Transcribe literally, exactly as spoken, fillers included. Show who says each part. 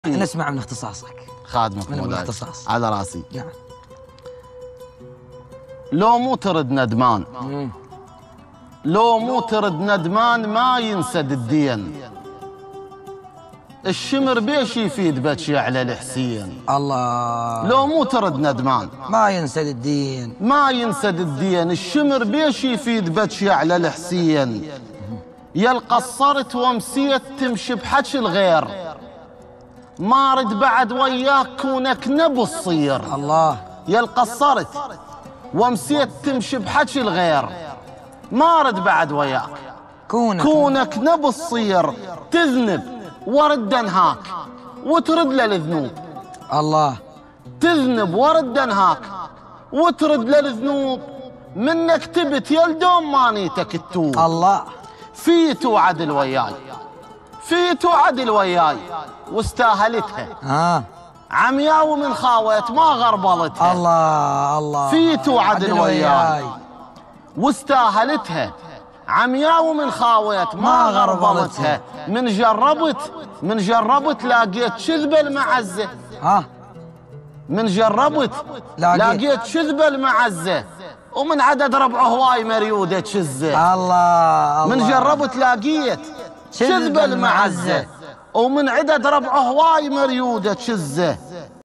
Speaker 1: نسمع من اختصاصك.
Speaker 2: خادمك
Speaker 1: من
Speaker 2: مولاي
Speaker 1: الاختصاص
Speaker 2: على راسي.
Speaker 1: نعم.
Speaker 2: لو مو ترد ندمان مم. لو مو ترد ندمان ما ينسد الدين. الشمر بيش يفيد بكي على الحسين.
Speaker 1: الله.
Speaker 2: لو مو ترد ندمان
Speaker 1: ما ينسد الدين.
Speaker 2: ما ينسد الدين. الشمر بيش يفيد بكي على الحسين. يا القصرت ومسيت تمشي بحكي الغير. ما رد بعد وياك كونك نبو الصير.
Speaker 1: الله.
Speaker 2: يا القصرت ومسيت تمشي بحكي الغير. ما رد بعد وياك
Speaker 1: كونك
Speaker 2: كونك نبو الصير. تذنب ورد انهاك وترد للذنوب.
Speaker 1: الله.
Speaker 2: تذنب ورد انهاك وترد للذنوب. منك تبت يلدوم مانيتك التوب.
Speaker 1: الله.
Speaker 2: فيتو عدل وياي فيتو عدل وياي واستاهلتها.
Speaker 1: ها
Speaker 2: عمياو من خاوت ما غربلتها.
Speaker 1: الله الله.
Speaker 2: فيتو عدل وياي واستاهلتها. عمياو من خاوت ما غربلتها. من جربت من جربت لاقيت كذبه المعزه.
Speaker 1: ها
Speaker 2: من جربت لاقيت كذبه المعزه. ومن عدد ربعه هواي مريوده تشزه.
Speaker 1: الله.
Speaker 2: من جربت لاقيت كذبه المعزه. ومن عدد ربعه هواي مريوده تشزه.